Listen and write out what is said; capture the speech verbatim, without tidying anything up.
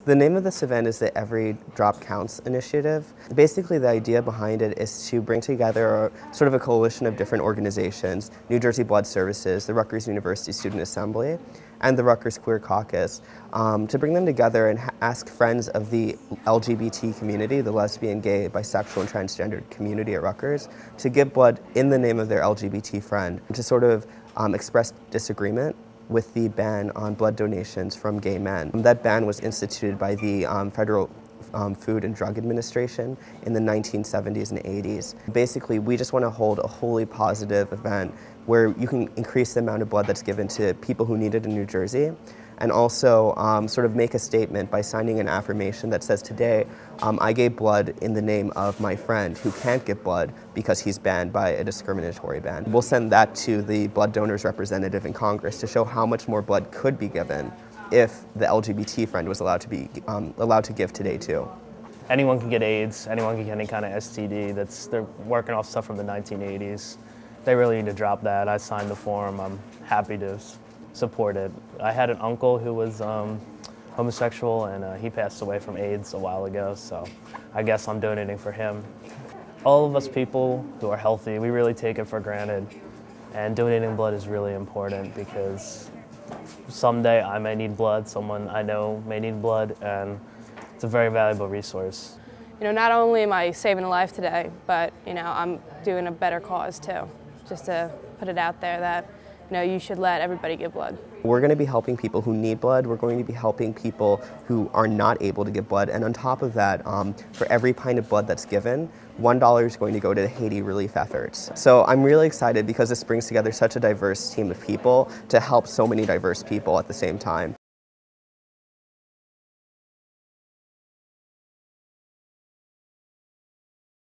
The name of this event is the Every Drop Counts initiative. Basically, the idea behind it is to bring together a, sort of a coalition of different organizations, New Jersey Blood Services, the Rutgers University Student Assembly, and the Rutgers Queer Caucus, um, to bring them together and ask friends of the L G B T community, the lesbian, gay, bisexual, and transgender community at Rutgers, to give blood in the name of their L G B T friend, to sort of um, express disagreement with the ban on blood donations from gay men. That ban was instituted by the um, Federal um, Food and Drug Administration in the nineteen seventies and eighties. Basically, we just want to hold a wholly positive event where you can increase the amount of blood that's given to people who need it in New Jersey, and also um, sort of make a statement by signing an affirmation that says, today um, I gave blood in the name of my friend who can't give blood because he's banned by a discriminatory ban. We'll send that to the blood donors representative in Congress to show how much more blood could be given if the L G B T friend was allowed to be um, allowed to give today too. Anyone can get AIDS, anyone can get any kind of S T D. That's, they're working off stuff from the nineteen eighties. They really need to drop that. I signed the form. I'm happy to support it. I had an uncle who was um, homosexual, and uh, he passed away from AIDS a while ago, so I guess I'm donating for him. All of us people who are healthy, we really take it for granted, and donating blood is really important because someday I may need blood, someone I know may need blood, and it's a very valuable resource. You know, not only am I saving a life today, but, you know, I'm doing a better cause too. Just to put it out there that, you know, you should let everybody give blood. We're going to be helping people who need blood. We're going to be helping people who are not able to give blood. And on top of that, um, for every pint of blood that's given, one dollar is going to go to the Haiti relief efforts. So I'm really excited because this brings together such a diverse team of people to help so many diverse people at the same time.